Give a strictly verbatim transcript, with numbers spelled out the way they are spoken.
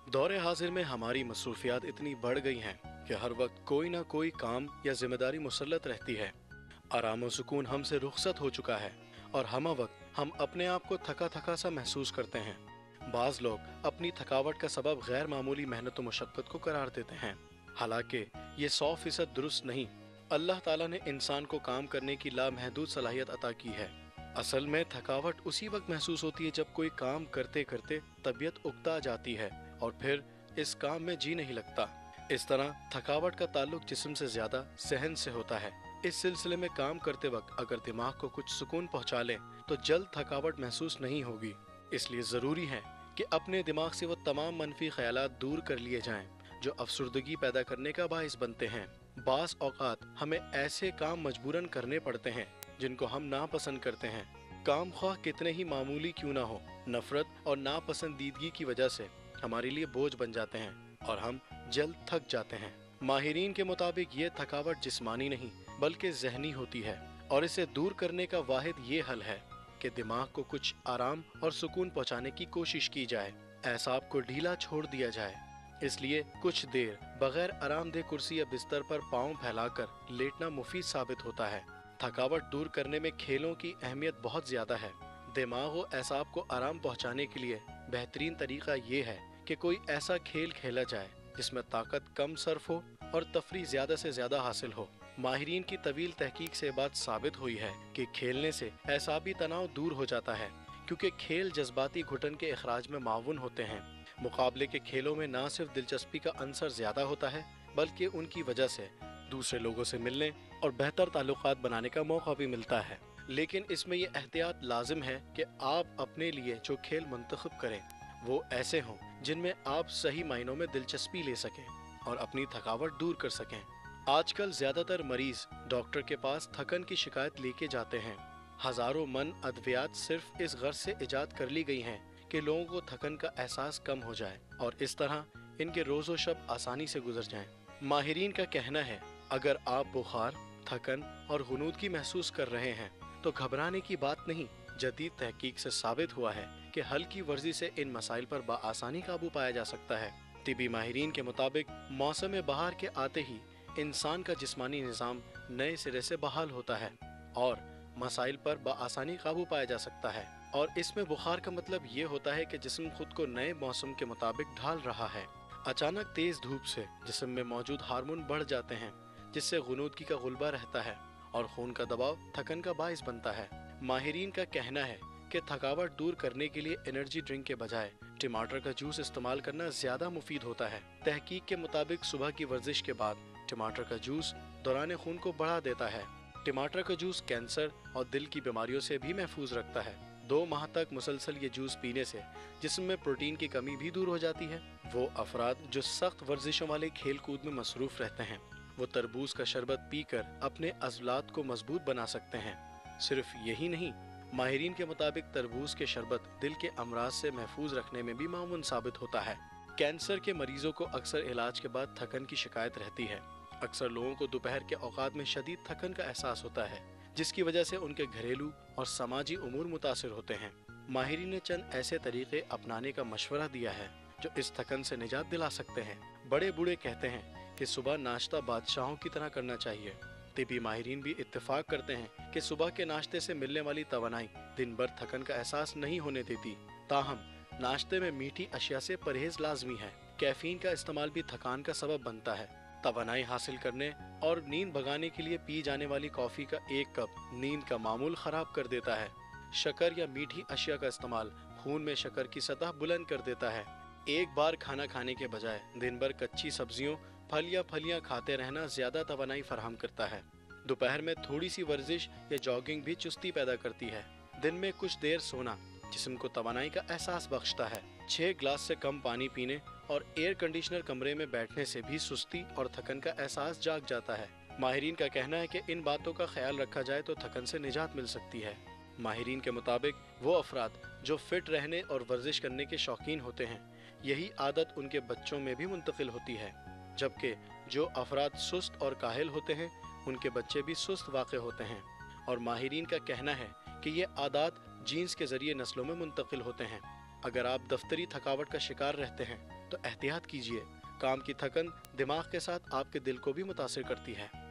दौरे हाजिर में हमारी मसरूफियात इतनी बढ़ गई हैं कि हर वक्त कोई ना कोई काम या जिम्मेदारी मुसल्लत रहती है। आराम और सुकून हमसे रुखसत हो चुका है और हम वक्त हम अपने आप को थका थका सा महसूस करते हैं। बाज लोग अपनी थकावट का सबब गैर मामूली मेहनत और मुशक्क़त को करार देते हैं, हालांकि ये सौ फीसद दुरुस्त नहीं। अल्लाह ताला ने इंसान को काम करने की लामहदूद सलाहियत अता की है। असल में थकावट उसी वक्त महसूस होती है जब कोई काम करते करते तबीयत उकता जाती है और फिर इस काम में जी नहीं लगता। इस तरह थकावट का ताल्लुक जिस्म से ज्यादा सहन से होता है। इस सिलसिले में काम करते वक्त अगर दिमाग को कुछ सुकून पहुंचा ले तो जल्द थकावट महसूस नहीं होगी। इसलिए जरूरी है कि अपने दिमाग से वो तमाम मनफी ख्यालात दूर कर लिए जाएं जो अफसुर्दगी पैदा करने का बाइस बनते हैं। बास औकात हमें ऐसे काम मजबूरन करने पड़ते हैं जिनको हम नापसंद करते हैं। काम ख्वाह कितने ही मामूली क्यों ना हो, नफरत और नापसंदीदगी की वजह से हमारे लिए बोझ बन जाते हैं और हम जल्द थक जाते हैं। माहिरीन के मुताबिक ये थकावट जिस्मानी नहीं बल्कि जहनी होती है और इसे दूर करने का वाहिद ये हल है कि दिमाग को कुछ आराम और सुकून पहुंचाने की कोशिश की जाए, एसाब को ढीला छोड़ दिया जाए। इसलिए कुछ देर बगैर आरामदेह कुर्सी या बिस्तर पर पाँव फैलाकर लेटना मुफीद साबित होता है। थकावट दूर करने में खेलों की अहमियत बहुत ज्यादा है। दिमाग और एसाब को आराम पहुंचाने के लिए बेहतरीन तरीका ये है कि कोई ऐसा खेल खेला जाए जिसमें ताकत कम सर्फ हो और तफरी ज्यादा से ज्यादा हासिल हो। माहिरीन की तवील तहकीक से बात साबित हुई है कि खेलने से एसाबी तनाव दूर हो जाता है, क्योंकि खेल जज्बाती घुटन के इखराज में माउन होते हैं। मुकाबले के खेलों में न सिर्फ दिलचस्पी का अंसर ज्यादा होता है बल्कि उनकी वजह से दूसरे लोगों से मिलने और बेहतर ताल्लुकात बनाने का मौका भी मिलता है। लेकिन इसमें यह एहतियात लाजिम है कि आप अपने लिए जो खेल मुंतखब करें वो ऐसे हों जिनमें आप सही मायनों में दिलचस्पी ले सकें और अपनी थकावट दूर कर सकें। आजकल ज्यादातर मरीज डॉक्टर के पास थकन की शिकायत लेके जाते हैं। हजारों मन अद्वियात सिर्फ इस गर्ज से इजाद कर ली गई हैं कि लोगों को थकन का एहसास कम हो जाए और इस तरह इनके रोजो शब आसानी से गुजर जाएं। माहिरीन का कहना है अगर आप बुखार, थकन और गुनूदगी महसूस कर रहे हैं तो घबराने की बात नहीं। जदीद तहकीक से साबित हुआ है कि हल्की वर्जी से इन मसाइल पर बाआसानी काबू पाया जा सकता है। तिबी माहिरीन के मुताबिक मौसम बहार के आते ही इंसान का जिस्मानी निज़ाम नए सिरे से बहाल होता है और मसाइल पर बाआसानी काबू पाया जा सकता है। और इसमें बुखार का मतलब ये होता है कि जिस्म खुद को नए मौसम के मुताबिक ढाल रहा है। अचानक तेज धूप से जिस्म में मौजूद हार्मोन बढ़ जाते हैं जिससे गुनूदगी का गुलबा रहता है और खून का दबाव थकन का बाइस बनता है। माहिरीन का कहना है कि थकावट दूर करने के लिए एनर्जी ड्रिंक के बजाय टमाटर का जूस इस्तेमाल करना ज्यादा मुफीद होता है। तहकीक के मुताबिक सुबह की वर्जिश के बाद टमाटर का जूस दौरान खून को बढ़ा देता है। टमाटर का जूस कैंसर और दिल की बीमारियों से भी महफूज रखता है। दो माह तक मुसलसल ये जूस पीने से जिस्म में प्रोटीन की कमी भी दूर हो जाती है। वो अफराद जो सख्त वर्जिशों वाले खेल कूद में मसरूफ रहते हैं वो तरबूज का शरबत पीकर अपने अज़लात को मजबूत बना सकते हैं। सिर्फ यही नहीं, माहिरीन के मुताबिक तरबूज के शरबत दिल के अमराज से महफूज रखने में भी मामून साबित होता है। कैंसर के मरीजों को अक्सर इलाज के बाद थकन की शिकायत रहती है। अक्सर लोगों को दोपहर के औकात में शदीद थकन का एहसास होता है जिसकी वजह से उनके घरेलू और समाजी उमूर मुतासिर होते हैं। माहिरीन ने चंद ऐसे तरीके अपनाने का मशवरा दिया है जो इस थकन से निजात दिला सकते हैं। बड़े बूढ़े कहते हैं कि सुबह नाश्ता बादशाहों की तरह करना चाहिए। तिबी माहिरीन भी इत्तेफाक करते हैं कि सुबह के नाश्ते से मिलने वाली तवानाई दिन भर थकन का एहसास नहीं होने देती। ताहम नाश्ते में मीठी अशिया से परहेज लाजमी है। कैफीन का इस्तेमाल भी थकान का सबब बनता है। तवानाई हासिल करने और नींद भगाने के लिए पी जाने वाली कॉफी का एक कप नींद का मामूल खराब कर देता है। शक्कर या मीठी अशिया का इस्तेमाल खून में शक्कर की सतह बुलंद कर देता है। एक बार खाना खाने के बजाय दिन भर कच्ची सब्जियों, फल या फलियां खाते रहना ज्यादा तवानाई फराहम करता है। दोपहर में थोड़ी सी वर्जिश या जॉगिंग भी चुस्ती पैदा करती है। दिन में कुछ देर सोना जिस्म को तवानाई का एहसास बख्शता है। छह ग्लास से कम पानी पीने और एयर कंडीशनर कमरे में बैठने से भी सुस्ती और थकन का एहसास जाग जाता है। माहिरीन का कहना है कि इन बातों का ख्याल रखा जाए तो थकन से निजात मिल सकती है। माहिरीन के मुताबिक वो अफराद जो फिट रहने और वर्जिश करने के शौकीन होते हैं यही आदत उनके बच्चों में भी मुंतकिल होती है, जबकि जो अफराद सुस्त और काहिल होते हैं उनके बच्चे भी सुस्त वाक़े होते हैं। और माहिरीन का कहना है कि ये आदात जीन्स के जरिए नस्लों में मुंतकिल होते हैं। اگر آپ دفتری تھکاوٹ کا شکار رہتے ہیں تو احتیاط کیجیے۔ کام کی تھکن دماغ کے ساتھ آپ کے دل کو بھی متاثر کرتی ہے۔